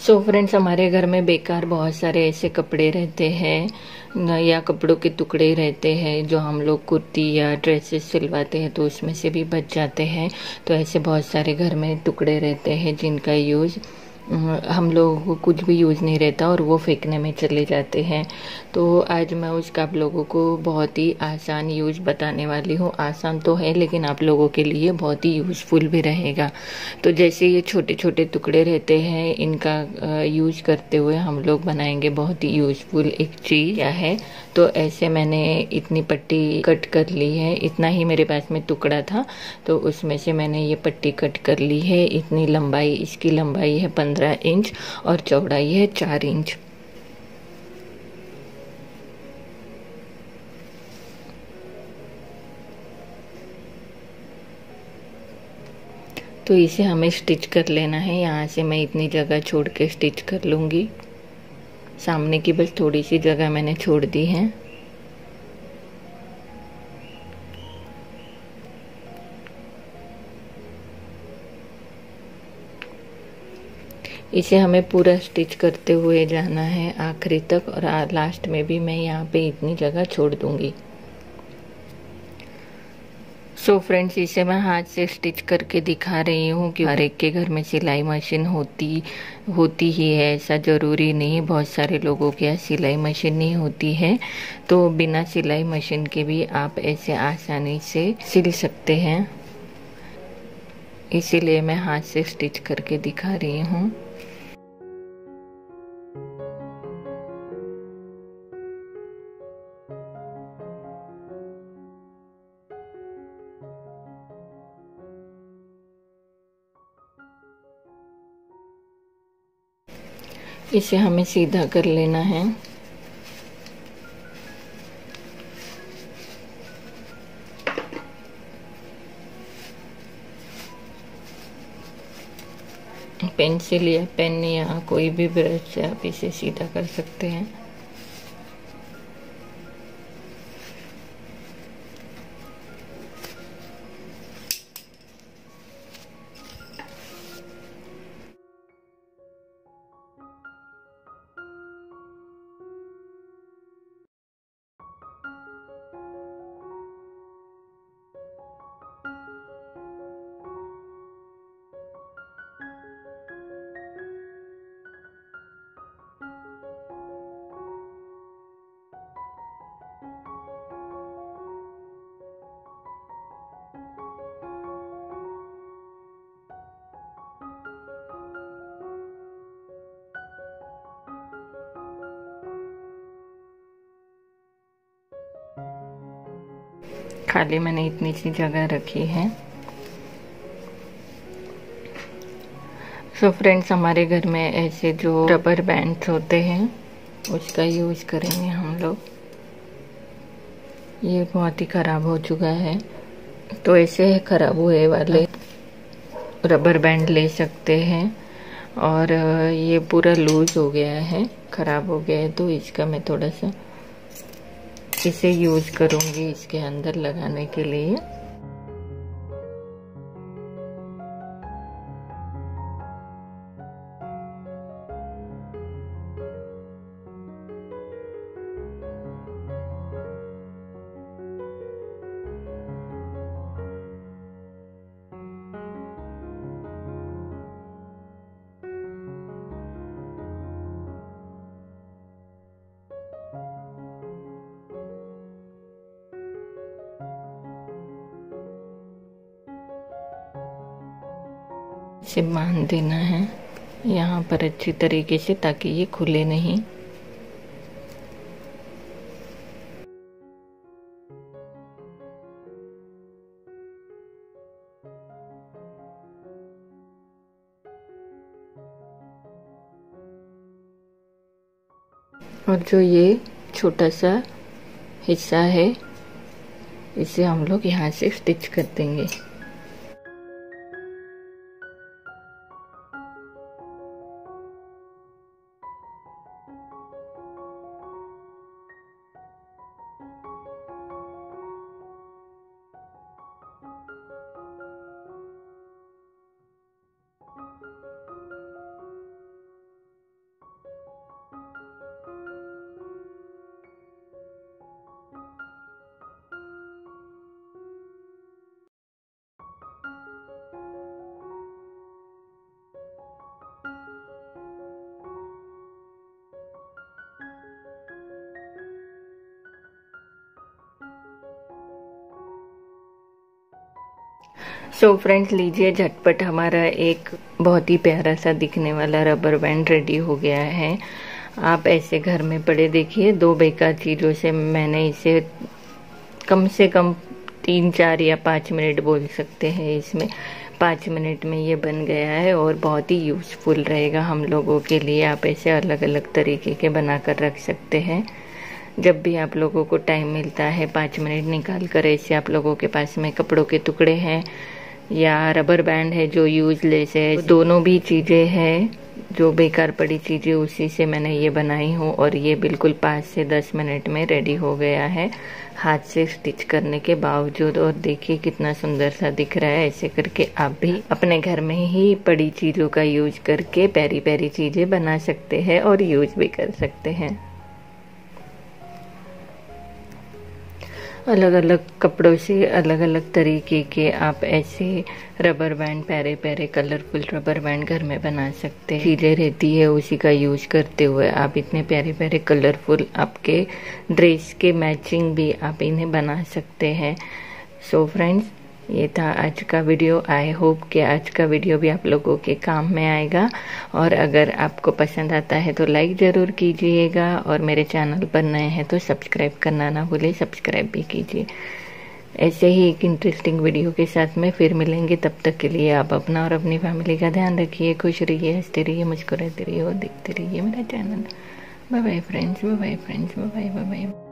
So friends, हमारे घर में बेकार बहुत सारे ऐसे कपड़े रहते हैं या कपड़ों के टुकड़े रहते हैं जो हम लोग कुर्ती या ड्रेसेस सिलवाते हैं तो उसमें से भी बच जाते हैं। तो ऐसे बहुत सारे घर में टुकड़े रहते हैं जिनका यूज़ हम लोगों को कुछ भी यूज़ नहीं रहता और वो फेंकने में चले जाते हैं। तो आज मैं उसका आप लोगों को बहुत ही आसान यूज़ बताने वाली हूँ। आसान तो है लेकिन आप लोगों के लिए बहुत ही यूज़फुल भी रहेगा। तो जैसे ये छोटे छोटे टुकड़े रहते हैं, इनका यूज़ करते हुए हम लोग बनाएंगे बहुत ही यूज़फुल एक चीज़। क्या है, तो ऐसे मैंने इतनी पट्टी कट कर ली है। इतना ही मेरे पास में टुकड़ा था तो उसमें से मैंने ये पट्टी कट कर ली है। इतनी लंबाई, इसकी लंबाई है 15 इंच और चौड़ाई है 4 इंच। तो इसे हमें स्टिच कर लेना है। यहाँ से मैं इतनी जगह छोड़ के स्टिच कर लूँगी। सामने की बस थोड़ी सी जगह मैंने छोड़ दी है। इसे हमें पूरा स्टिच करते हुए जाना है आखिरी तक और लास्ट में भी मैं यहाँ पे इतनी जगह छोड़ दूँगी। सो फ्रेंड्स, इसे मैं हाथ से स्टिच करके दिखा रही हूँ कि हर एक के घर में सिलाई मशीन होती ही है, ऐसा ज़रूरी नहीं। बहुत सारे लोगों के यहाँ सिलाई मशीन नहीं होती है, तो बिना सिलाई मशीन के भी आप ऐसे आसानी से सिल सकते हैं। इसीलिए मैं हाथ से स्टिच करके दिखा रही हूँ। इसे हमें सीधा कर लेना है। पेंसिल या पेन या कोई भी ब्रश से आप इसे सीधा कर सकते हैं। खाली मैंने इतनी सी जगह रखी है। सो फ्रेंड्स, हमारे घर में ऐसे जो रबर बैंड्स होते हैं उसका यूज़ करेंगे हम लोग। ये बहुत ही ख़राब हो चुका है, तो ऐसे ख़राब हुए वाले रबर बैंड ले सकते हैं। और ये पूरा लूज हो गया है, ख़राब हो गया है, तो इसका मैं थोड़ा सा इसे यूज़ करूँगी इसके अंदर लगाने के लिए। इसे बांध देना है यहाँ पर अच्छी तरीके से ताकि ये खुले नहीं। और जो ये छोटा सा हिस्सा है इसे हम लोग यहाँ से स्टिच कर देंगे। सो फ्रेंड्स, लीजिए झटपट हमारा एक बहुत ही प्यारा सा दिखने वाला रबर बैंड रेडी हो गया है। आप ऐसे घर में पड़े देखिए, 2 बेकार चीज़ों से मैंने इसे कम से कम 3, 4 या 5 मिनट बोल सकते हैं। इसमें 5 मिनट में ये बन गया है और बहुत ही यूज़फुल रहेगा हम लोगों के लिए। आप ऐसे अलग अलग तरीके के बना कर रख सकते हैं। जब भी आप लोगों को टाइम मिलता है 5 मिनट निकाल कर, ऐसे आप लोगों के पास में कपड़ों के टुकड़े हैं या रबर बैंड है जो यूजलेस है, दोनों भी चीज़ें हैं जो बेकार पड़ी चीज़ें, उसी से मैंने ये बनाई हूँ और ये बिल्कुल 5 से 10 मिनट में रेडी हो गया है हाथ से स्टिच करने के बावजूद। और देखिए कितना सुंदर सा दिख रहा है। ऐसे करके आप भी अपने घर में ही पड़ी चीज़ों का यूज करके प्यारी प्यारी चीज़ें बना सकते हैं और यूज भी कर सकते हैं। अलग अलग कपड़ों से अलग अलग तरीके के आप ऐसे रबर बैंड, प्यारे प्यारे कलरफुल रबर बैंड घर में बना सकते हैं। चीज़ें रहती है उसी का यूज करते हुए आप इतने प्यारे प्यारे कलरफुल आपके ड्रेस के मैचिंग भी आप इन्हें बना सकते हैं। सो फ्रेंड्स, ये था आज का वीडियो। आई होप कि आज का वीडियो भी आप लोगों के काम में आएगा और अगर आपको पसंद आता है तो लाइक ज़रूर कीजिएगा और मेरे चैनल पर नए हैं तो सब्सक्राइब करना ना भूलें, सब्सक्राइब भी कीजिए। ऐसे ही एक इंटरेस्टिंग वीडियो के साथ में फिर मिलेंगे। तब तक के लिए आप अपना और अपनी फैमिली का ध्यान रखिए। खुश रहिए, हंसते रहिए, मुस्कुराते रहिए और देखते रहिए मेरा channel. Bye bye friends, bye bye friends, bye bye, bye bye.